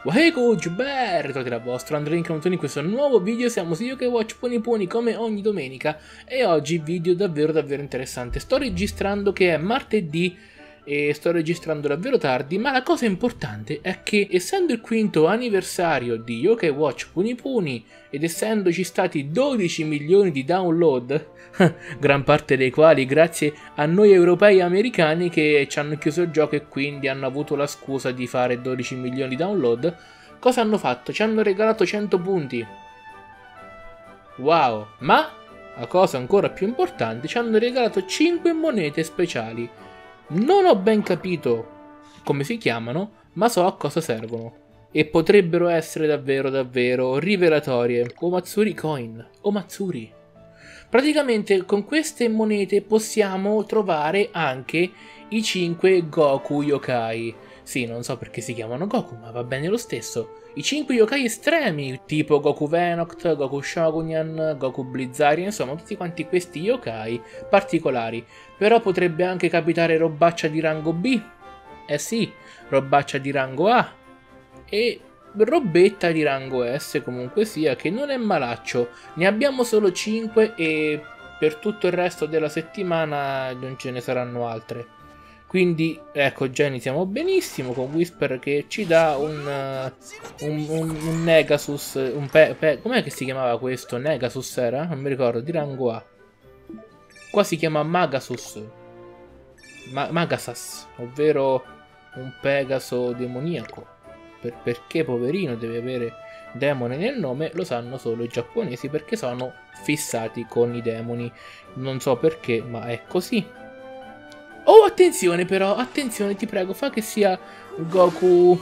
Wahego Juber, ritrovati la vostra Andrei Cantoni in questo nuovo video. Siamo su Yokai Watch Pony Pony come ogni domenica e oggi video davvero interessante. Sto registrando che è martedì e sto registrando davvero tardi, ma la cosa importante è che essendo il quinto anniversario di Yokai Watch Pony Pony ed essendoci stati 12 milioni di download, gran parte dei quali grazie a noi europei e americani che ci hanno chiuso il gioco e quindi hanno avuto la scusa di fare 12 milioni di download, cosa hanno fatto? Ci hanno regalato 100 punti. Wow! Ma, la cosa ancora più importante, ci hanno regalato 5 monete speciali. Non ho ben capito come si chiamano, ma so a cosa servono. E potrebbero essere davvero rivelatorie. Omatsuri Coin. Omatsuri. Praticamente con queste monete possiamo trovare anche i 5 Goku Yokai. Sì, non so perché si chiamano Goku, ma va bene lo stesso. I 5 yokai estremi, tipo Goku Venoct, Goku Shogunyan, Goku Blizzarian, insomma tutti quanti questi yokai particolari. Però potrebbe anche capitare robaccia di rango B, eh sì, robaccia di rango A e robetta di rango S comunque sia, che non è malaccio. Ne abbiamo solo 5 e per tutto il resto della settimana non ce ne saranno altre. Quindi ecco, già iniziamo benissimo con Whisper che ci dà un Negasus, com'è che si chiamava questo? Negasus era? Non mi ricordo, di rango A. Qua si chiama Magasus, Magasas, ovvero un Pegaso demoniaco. Perché poverino deve avere demone nel nome, lo sanno solo i giapponesi perché sono fissati con i demoni. Non so perché, ma è così. Oh, attenzione però, attenzione, ti prego, fa che sia Goku.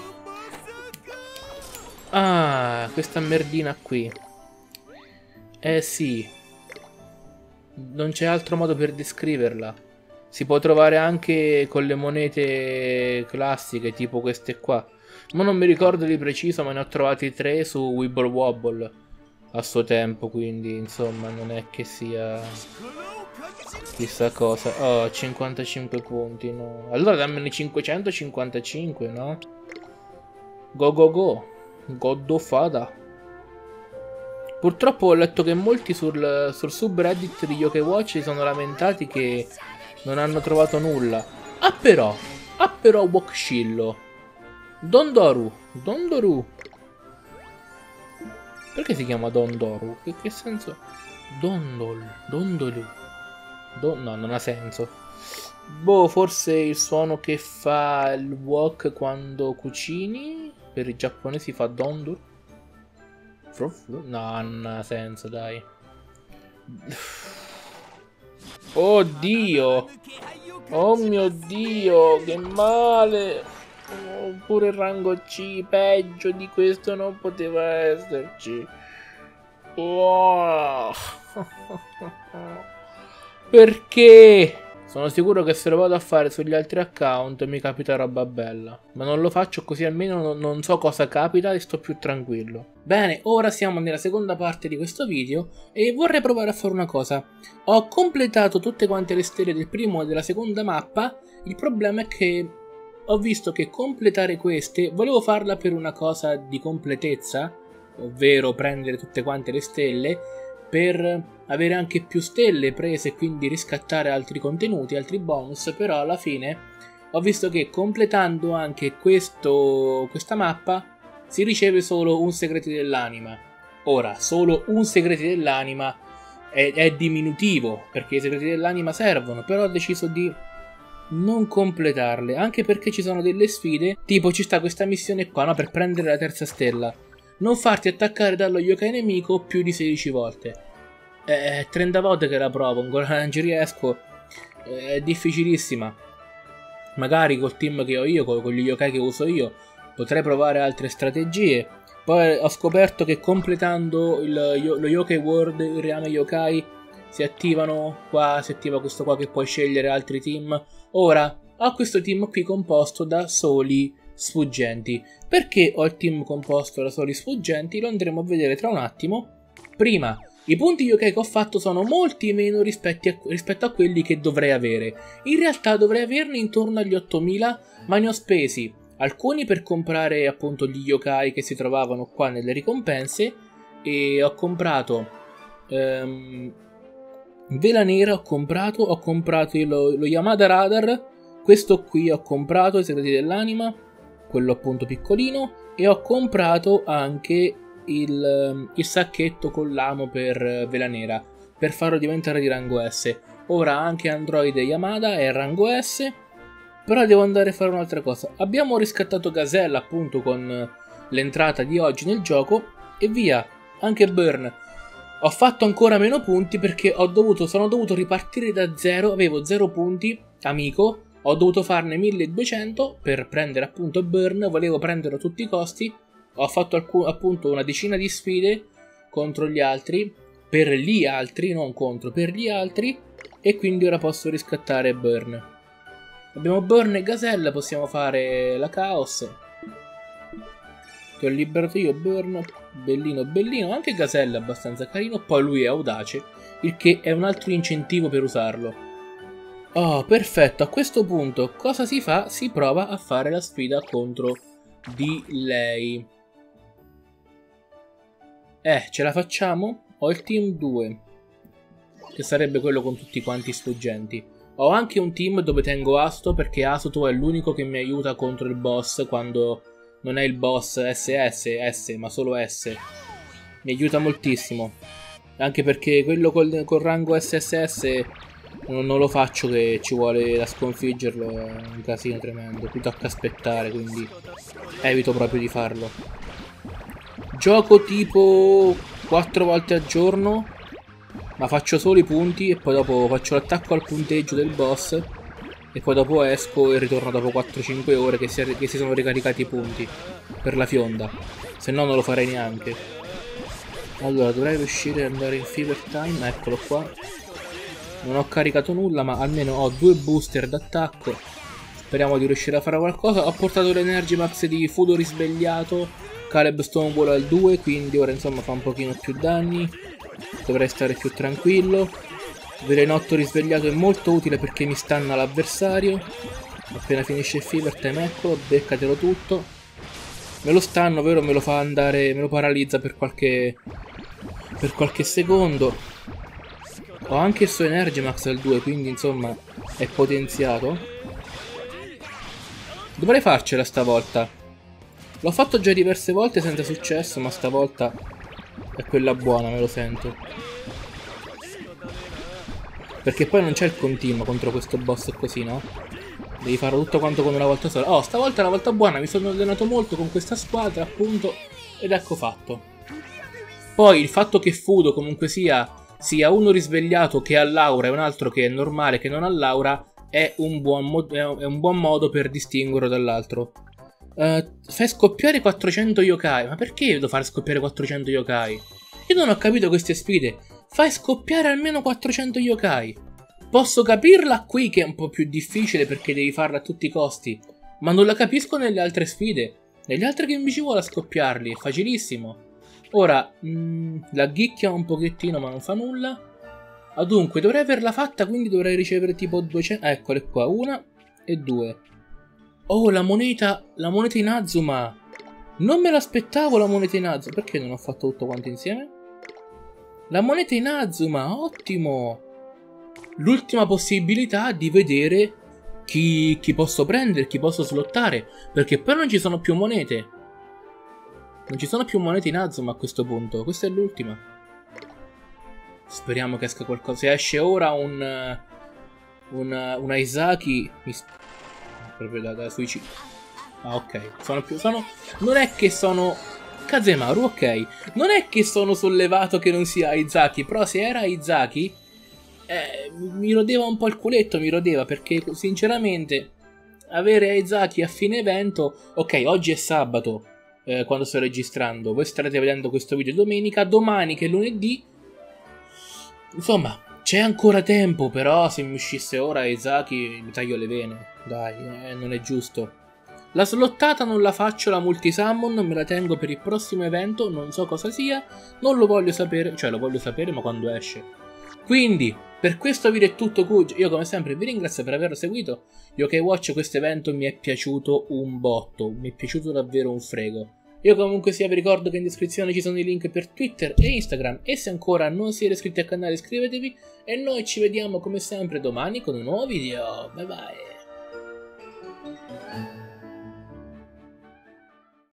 Ah, questa merdina qui. Eh sì. Non c'è altro modo per descriverla. Si può trovare anche con le monete classiche, tipo queste qua. Ma non mi ricordo di preciso, ma ne ho trovati 3 su Wibble Wobble a suo tempo, quindi insomma non è che sia chissà cosa. Oh, 55 punti, no. Allora dammene 555, no? Go go go. Goddofada. Purtroppo ho letto che molti sul subreddit di Yokai Watch si sono lamentati che non hanno trovato nulla. Ah però Wokshillo. Dondoru. Perché si chiama Dondoru? Che senso? Dondolu. No, non ha senso. Boh, forse il suono che fa il wok quando cucini. Per i giapponesi fa Dondoru. No, non ha senso, dai. Oh Dio! Oh mio Dio, che male! Oh, pure il rango C, peggio di questo non poteva esserci. Oh. Perché? Sono sicuro che se lo vado a fare sugli altri account mi capita roba bella. Ma non lo faccio così almeno non so cosa capita e sto più tranquillo. Bene, ora siamo nella seconda parte di questo video e vorrei provare a fare una cosa. Ho completato tutte quante le stelle del primo e della seconda mappa. Il problema è che ho visto che completare queste, volevo farla per una cosa di completezza, ovvero prendere tutte quante le stelle per avere anche più stelle prese e quindi riscattare altri contenuti, altri bonus, però alla fine ho visto che completando anche questa mappa si riceve solo un segreti dell'anima. Ora, solo un segreti dell'anima è diminutivo, perché i segreti dell'anima servono, però ho deciso di non completarle, anche perché ci sono delle sfide, tipo ci sta questa missione qua, no, per prendere la terza stella. Non farti attaccare dallo yokai nemico più di 16 volte. 30 volte che la provo, ancora non ci riesco. È difficilissima. Magari col team che ho io, con gli yokai che uso io, potrei provare altre strategie. Poi ho scoperto che completando lo Yokai World, il reame yokai, si attivano qua, si attiva questo qua che puoi scegliere altri team. Ora ho questo team qui composto da soli sfuggenti. Perché ho il team composto da soli sfuggenti? Lo andremo a vedere tra un attimo. Prima, i punti yokai che ho fatto sono molti meno rispetto a quelli che dovrei avere. In realtà dovrei averne intorno agli 8000, ma ne ho spesi Alcuni per comprare appunto gli yokai che si trovavano qua nelle ricompense. E ho comprato Vela Nera, ho comprato lo Yamada Radar. Questo qui ho comprato, i segreti dell'anima, quello appunto piccolino. E ho comprato anche il sacchetto con l'amo per Vela Nera, per farlo diventare di rango S. Ora anche Android Yamada è rango S. Però devo andare a fare un'altra cosa. Abbiamo riscattato Gazelle appunto con l'entrata di oggi nel gioco. E via, anche Burn. Ho fatto ancora meno punti perché sono dovuto ripartire da zero. Avevo 0 punti, amico. Ho dovuto farne 1200 per prendere appunto Burn. Volevo prenderlo a tutti i costi. Ho fatto appunto una decina di sfide contro gli altri. Per gli altri, non contro, per gli altri. E quindi ora posso riscattare Burn. Abbiamo Burn e Gazelle, possiamo fare la Chaos. Ti ho liberato io, Burn. Bellino, bellino. Anche Gazelle è abbastanza carino. Poi lui è audace, il che è un altro incentivo per usarlo. Oh, perfetto. A questo punto cosa si fa? Si prova a fare la sfida contro di lei. Ce la facciamo? Ho il team 2, che sarebbe quello con tutti quanti sfuggenti. Ho anche un team dove tengo Asto, perché Asto è l'unico che mi aiuta contro il boss quando non è il boss SS, ma solo S. Mi aiuta moltissimo. Anche perché quello col rango SSS non lo faccio, che ci vuole da sconfiggerlo, è un casino tremendo. Qui tocca aspettare, quindi evito proprio di farlo. Gioco tipo 4 volte al giorno, ma faccio solo i punti e poi dopo faccio l'attacco al punteggio del boss e poi dopo esco e ritorno dopo 4-5 ore che si sono ricaricati i punti per la fionda, se no non lo farei neanche. Allora dovrei riuscire ad andare in Fever Time, eccolo qua. Non ho caricato nulla, ma almeno ho 2 booster d'attacco. Speriamo di riuscire a fare qualcosa. Ho portato l'Energy Max di Fudo risvegliato, Caleb Stonewall al 2, quindi ora insomma fa un pochino più danni. Dovrei stare più tranquillo. Velenotto risvegliato è molto utile perché mi stanna l'avversario. Appena finisce il Fever Time, eccolo, beccatelo tutto. Me lo stanno, vero? Me lo fa andare, me lo paralizza per qualche secondo. Ho anche il suo Energy Max al 2, quindi insomma è potenziato. Dovrei farcela stavolta. L'ho fatto già diverse volte senza successo, ma stavolta è quella buona, me lo sento. Perché poi non c'è il continuo contro questo boss così, no? Devi farlo tutto quanto come una volta sola. Oh, stavolta è una volta buona, mi sono allenato molto con questa squadra, appunto, ed ecco fatto. Poi il fatto che Fudo comunque sia uno risvegliato che ha l'aura e un altro che è normale che non ha l'aura è un buon modo per distinguerlo dall'altro. Fai scoppiare 400 yokai. Ma perché devo fare scoppiare 400 yokai? Io non ho capito queste sfide. Fai scoppiare almeno 400 yokai. Posso capirla qui che è un po' più difficile perché devi farla a tutti i costi, ma non la capisco nelle altre sfide. Negli altri che mi ci vuole a scoppiarli, è facilissimo. Ora, la ghicchia un pochettino ma non fa nulla. Dunque, dovrei averla fatta, quindi dovrei ricevere tipo 200... Eccole qua, 1 e 2. Oh, la moneta in Azuma. Non me l'aspettavo la moneta in Azuma. Perché non ho fatto tutto quanto insieme? La moneta in Azuma, ottimo. L'ultima possibilità di vedere chi posso prendere, chi posso slottare. Perché poi non ci sono più monete. Non ci sono più monete in Azuma a questo punto. Questa è l'ultima. Speriamo che esca qualcosa. Se esce ora un Isaki, proprio da suicidio. Ah, ok. Non è che sono Kazemaru, ok. Non è che sono sollevato che non sia Izaki, però se era Izaki mi rodeva un po' il culetto, perché sinceramente avere Izaki a fine evento, ok, oggi è sabato quando sto registrando, voi starete vedendo questo video domenica, domani che è lunedì, insomma c'è ancora tempo, però se mi uscisse ora Izaki mi taglio le vene, dai, non è giusto. La slottata non la faccio, la multisummon, me la tengo per il prossimo evento, non so cosa sia, non lo voglio sapere, cioè lo voglio sapere ma quando esce. Quindi, Per questo video è tutto, Kuj. Io come sempre vi ringrazio per averlo seguito. Yokai Watch, questo evento mi è piaciuto un botto, mi è piaciuto davvero un frego. Io comunque sia vi ricordo che in descrizione ci sono i link per Twitter e Instagram, e se ancora non siete iscritti al canale iscrivetevi, e noi ci vediamo come sempre domani con un nuovo video. Bye bye.